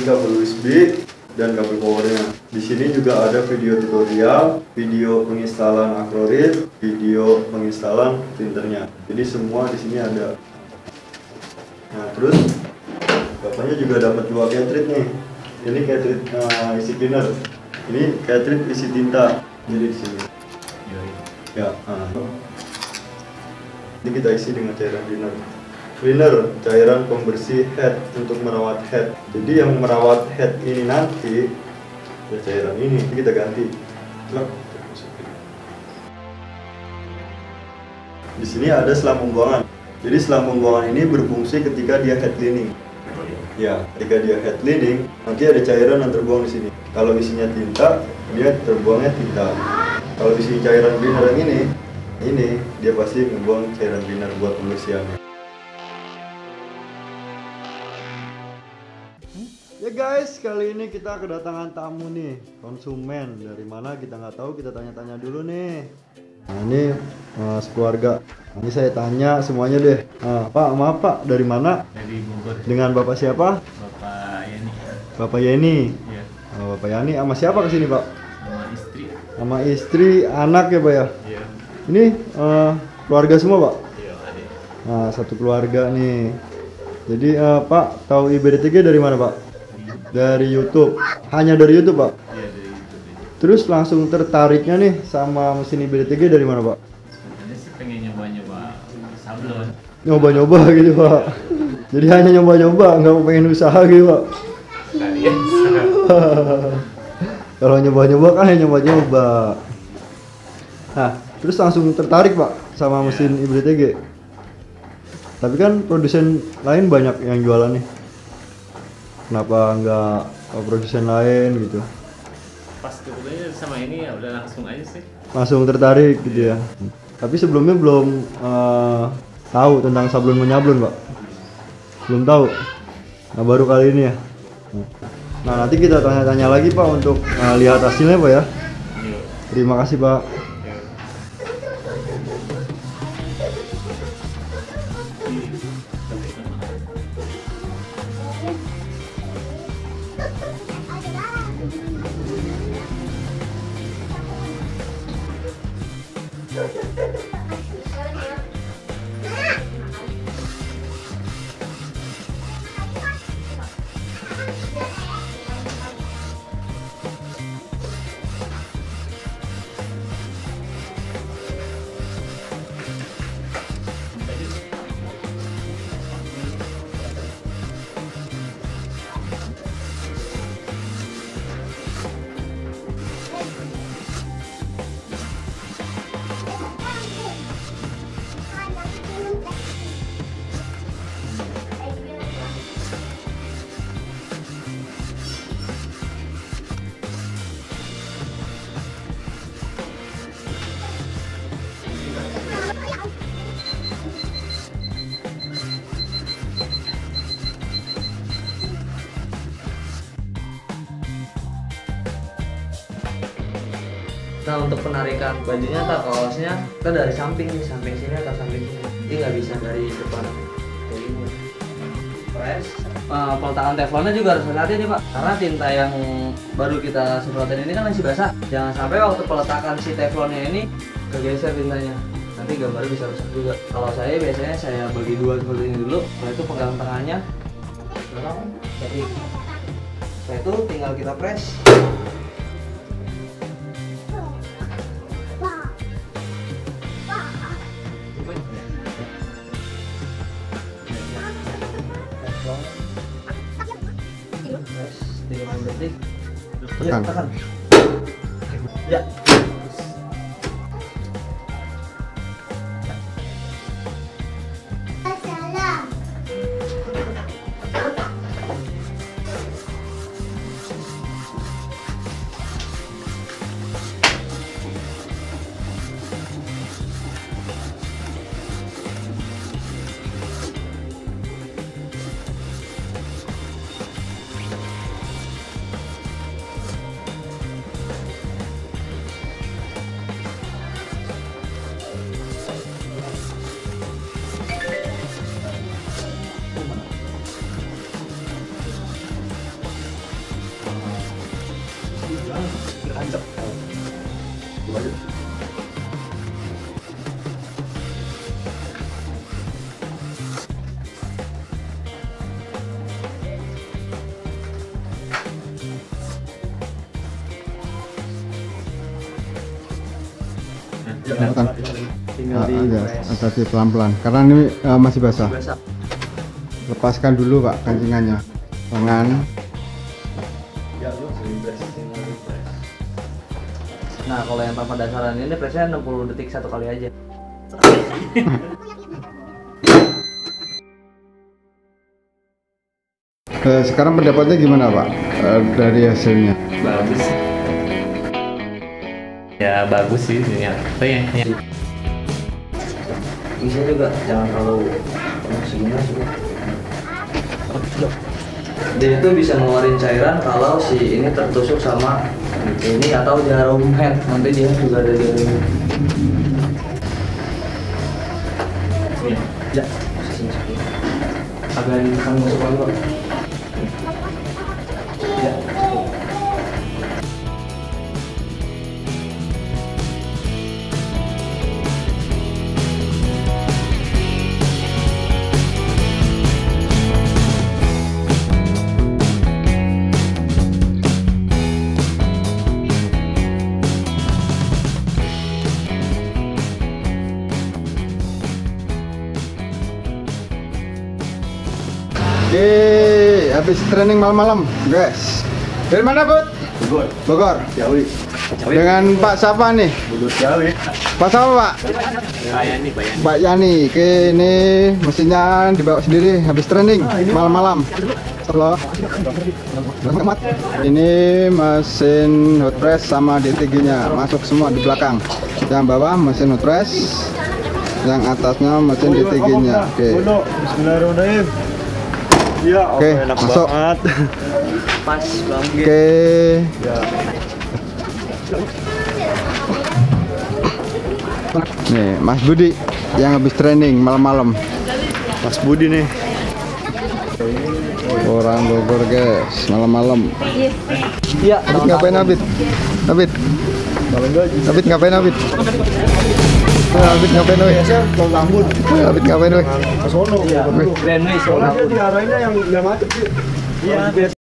kabel USB dan kabel powernya. Di sini juga ada video tutorial, video penginstalan Acrorit, video penginstalan printernya. Jadi semua di sini ada. Nah, terus bapaknya juga dapat 2 cartridge nih. Ini cartridge isi cleaner. Ini cartridge isi tinta. Jadi di sini. Ya. Ini kita isi dengan cairan cleaner. Cleaner, cairan pembersih head untuk merawat head. Jadi yang merawat head ini nanti ya cairan ini kita ganti. Di sini ada selang pembuangan. Jadi selang pembuangan ini berfungsi ketika dia head cleaning. Ya, ketika dia head cleaning, nanti ada cairan yang terbuang di sini. Kalau isinya tinta, dia terbuangnya tinta. Kalau isi cairan cleaner yang ini dia pasti membuang cairan cleaner buat pembersihannya. Ya guys, kali ini kita kedatangan tamu nih, konsumen. Dari mana kita nggak tahu, kita tanya-tanya dulu nih. Nah ini sekeluarga. Ini saya tanya semuanya deh. Pak, maaf Pak, dari mana? Dari Bogor. Dengan Bapak siapa? Bapak Yani. Bapak Yani. Iya. Bapak Yani sama siapa kesini Pak? Sama istri. Sama istri, anak ya Pak ya? Iya. Ini keluarga semua Pak? Iya, adik. Nah, satu keluarga nih. Jadi Pak, tahu IBD3 dari mana Pak? Dari YouTube. Hanya dari YouTube Pak? Iya, dari YouTube. Terus langsung tertariknya nih sama mesin IBD3 dari mana Pak? Sebenarnya sih pengen nyoba-nyoba sablon. Nyoba-nyoba gitu Pak. Jadi hanya nyoba-nyoba, nggak pengen usaha gitu Pak. Kalian Kalau nyoba-nyoba kan hanya nyoba-nyoba. Nah, terus langsung tertarik Pak sama mesin IBD3. Tapi kan produsen lain banyak yang jualan nih. Kenapa nggak produsen lain gitu? pas kebetulan sama ini ya udah langsung aja sih. Langsung tertarik gitu ya. Tapi sebelumnya belum tahu tentang sablon menyablon Pak. Belum tahu. Nah baru kali ini ya. Nah nanti kita tanya-tanya lagi Pak untuk lihat hasilnya Pak ya. Iya. Terima kasih Pak. Iya. Nah untuk penarikan bajunya atau kaosnya kita dari samping nih, samping sini atau samping sini. Jadi nggak bisa dari depan kayak gini. Press. Peletakan teflonnya juga harus hati-hati nih Pak, karena tinta yang baru kita semprotin ini kan masih basah. Jangan sampai waktu peletakan si teflonnya ini kegeser tintanya. Nanti gambarnya bisa rusak juga. Kalau saya biasanya saya bagi dua seperti ini dulu. Setelah itu pegang tengahnya, jadi setelah itu tinggal kita press. Ya, tekan. Ya. Tinggal di ya, press. atasi pelan-pelan karena ini masih basah. Basah. Lepaskan dulu Pak kancingannya. Tangan. Nah, kalau yang tanpa dasaran ini pressnya 60 detik satu kali aja. Sekarang pendapatnya gimana Pak dari hasilnya? Bagus. Ya bagus sih ini apa ya? Bisa juga jangan terlalu segini juga. Dia itu bisa ngeluarin cairan kalau si ini tertusuk sama ini atau jarum head, nanti dia juga ada jarum. Ya, sini sakit. Agak ditekan masuk lagi kok. Ya. Oke, habis training malam-malam, guys. Dari mana, Bud? Bogor. Bogor. Jawi. Dengan Pak siapa nih? Bogor Jawi. Pak siapa, Pak? Bayani. Pak Yani. Oke, ini mesinnya dibawa sendiri habis training malam-malam. Halo. Ini mesin hot press sama DTG-nya masuk semua di belakang. Yang bawah mesin hot press, yang atasnya mesin DTG-nya. Oke. Bismillahirrahmanirrahim. Iya, Oke, enak masuk. banget. Pas banget. Oke. Ya. Nih, Mas Budi yang habis training malam-malam. Mas Budi nih. Orang Bogor, guys, malam-malam. Iya, Abid ngapain Abid? Abid? Abid ngapain Abid? Abid ngapain Abid? Kalau rambut. Abid ngapain Abid? Ke sono. Grand Wis. Soalnya dia diarahinnya yang macet sih. Iya.